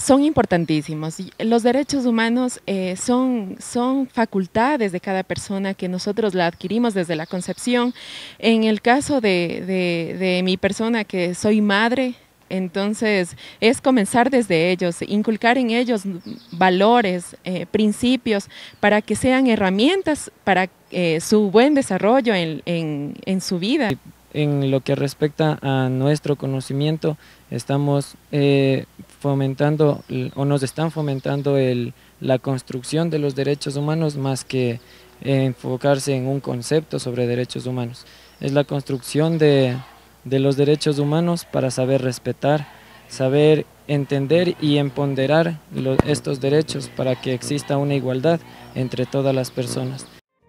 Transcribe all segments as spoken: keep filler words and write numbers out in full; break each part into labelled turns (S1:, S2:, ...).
S1: son importantísimos. Los derechos humanos eh, son, son facultades de cada persona que nosotros la adquirimos desde la concepción. En el caso de, de, de mi persona, que soy madre, entonces es comenzar desde ellos, inculcar en ellos valores, eh, principios, para que sean herramientas para eh, su buen desarrollo en, en, en su vida.
S2: En lo que respecta a nuestro conocimiento, estamos eh, fomentando o nos están fomentando el, la construcción de los derechos humanos más que eh, enfocarse en un concepto sobre derechos humanos. Es la construcción de, de los derechos humanos para saber respetar, saber entender y empoderar los, estos derechos para que exista una igualdad entre todas las personas.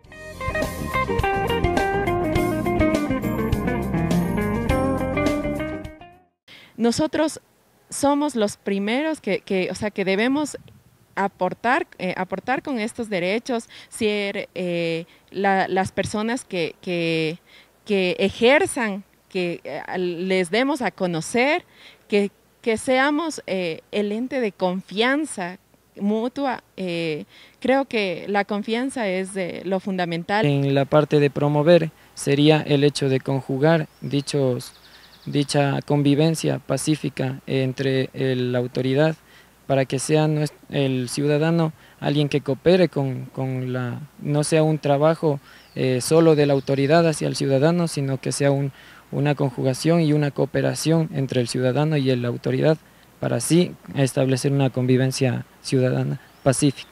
S1: Nosotros somos los primeros que, que, o sea, que debemos aportar, eh, aportar con estos derechos, ser eh, la, las personas que, que, que ejerzan, que eh, les demos a conocer, que, que seamos eh, el ente de confianza mutua. Eh, creo que la confianza es eh, lo fundamental.
S2: En la parte de promover sería el hecho de conjugar dichos dicha convivencia pacífica entre el, la autoridad para que sea nuestro, el ciudadano alguien que coopere con, con la, no sea un trabajo eh, solo de la autoridad hacia el ciudadano, sino que sea un, una conjugación y una cooperación entre el ciudadano y la autoridad para así establecer una convivencia ciudadana pacífica.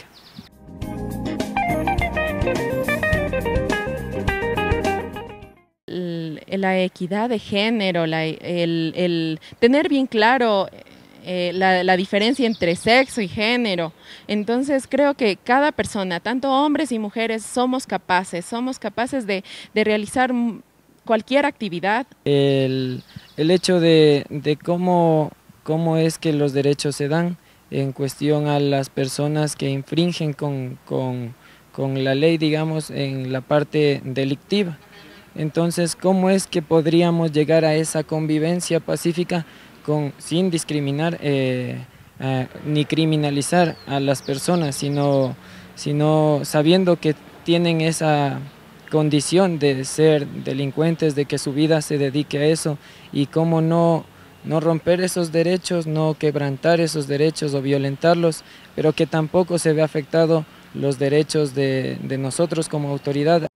S1: La equidad de género, la, el, el tener bien claro eh, la, la diferencia entre sexo y género. Entonces creo que cada persona, tanto hombres y mujeres, somos capaces, somos capaces de, de realizar cualquier actividad.
S2: El, el hecho de, de cómo, cómo es que los derechos se dan en cuestión a las personas que infringen con, con, con la ley, digamos, en la parte delictiva. Entonces, ¿cómo es que podríamos llegar a esa convivencia pacífica con, sin discriminar eh, eh, ni criminalizar a las personas, sino, sino sabiendo que tienen esa condición de ser delincuentes, de que su vida se dedique a eso, y cómo no, no romper esos derechos, no quebrantar esos derechos o violentarlos, pero que tampoco se ve afectado los derechos de, de nosotros como autoridad.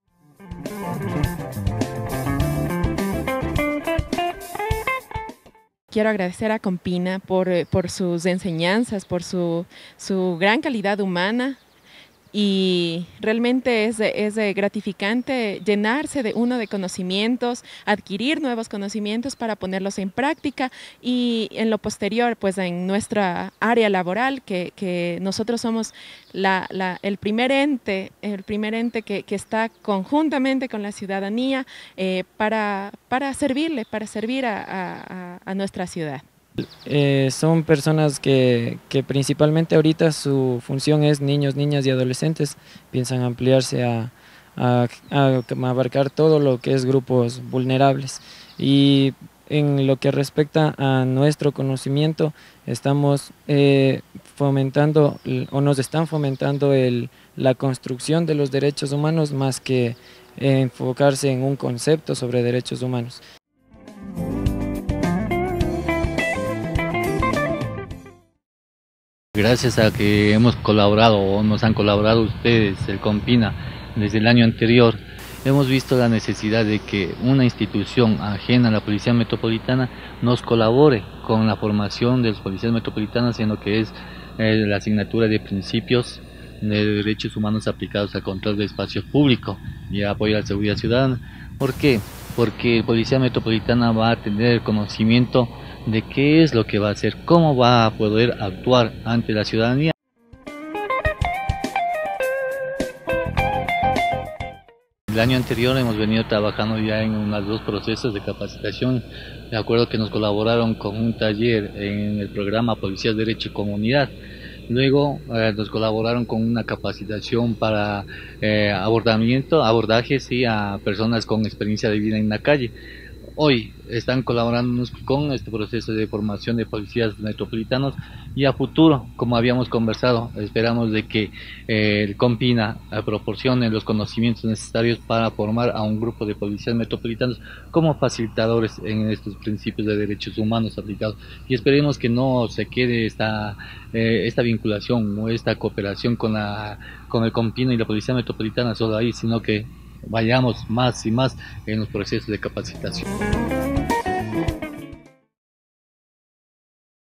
S1: Quiero agradecer a Compina por, por sus enseñanzas, por su, su gran calidad humana, y realmente es, es gratificante llenarse de uno de conocimientos, adquirir nuevos conocimientos para ponerlos en práctica, y en lo posterior, pues en nuestra área laboral, que, que nosotros somos la, la, el primer ente, el primer ente que, que está conjuntamente con la ciudadanía eh, para, para servirle, para servir a, a, a nuestra ciudad.
S2: Eh, son personas que, que principalmente ahorita su función es niños, niñas y adolescentes. Piensan ampliarse a, a, a abarcar todo lo que es grupos vulnerables, y en lo que respecta a nuestro conocimiento estamos eh, fomentando o nos están fomentando el, la construcción de los derechos humanos más que eh, enfocarse en un concepto sobre derechos humanos.
S3: Gracias a que hemos colaborado o nos han colaborado ustedes, el Compina, desde el año anterior, hemos visto la necesidad de que una institución ajena a la Policía Metropolitana nos colabore con la formación de los policías metropolitanos en lo que es eh, la asignatura de principios de derechos humanos aplicados al control del espacio público y apoyo a la seguridad ciudadana. ¿Por qué? Porque Policía Metropolitana va a tener el conocimiento de qué es lo que va a hacer, cómo va a poder actuar ante la ciudadanía. El año anterior hemos venido trabajando ya en unos dos procesos de capacitación. De acuerdo que nos colaboraron con un taller en el programa Policías, Derecho y Comunidad. Luego eh, nos colaboraron con una capacitación para eh, abordamiento, abordajes sí, a personas con experiencia de vida en la calle. hoy están colaborando con este proceso de formación de policías metropolitanos, y a futuro, como habíamos conversado, esperamos de que eh, el COMPINA eh, proporcione los conocimientos necesarios para formar a un grupo de policías metropolitanos como facilitadores en estos principios de derechos humanos aplicados, y esperemos que no se quede esta, eh, esta vinculación o esta cooperación con, la, con el COMPINA y la Policía Metropolitana solo ahí, sino que vayamos más y más en los procesos de capacitación.